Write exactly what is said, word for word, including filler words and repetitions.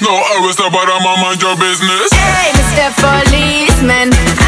no arrest, but I'm mind your business. Hey, Mister Policeman,